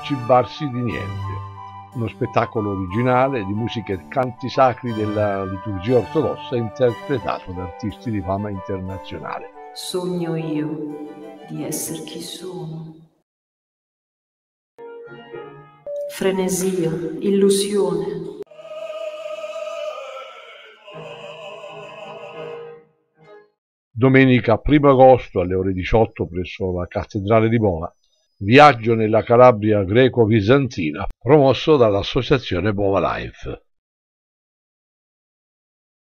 cibarsi di niente. Uno spettacolo originale di musica e canti sacri della liturgia ortodossa interpretato da artisti di fama internazionale. Sogno io di essere chi sono. Frenesia, illusione. Domenica 1 agosto alle ore 18 presso la Cattedrale di Bova, viaggio nella Calabria greco-bizantina promosso dall'associazione Bova Life.